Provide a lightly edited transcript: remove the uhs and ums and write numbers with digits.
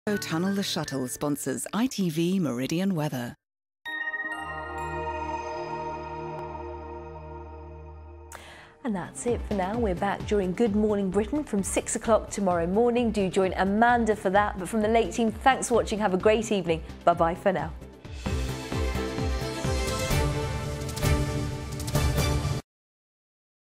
Tunnel the Shuttle sponsors ITV Meridian Weather. And that's it for now. We're back during Good Morning Britain from 6 o'clock tomorrow morning. Do join Amanda for that. But from the late team, thanks for watching. Have a great evening. Bye-bye for now.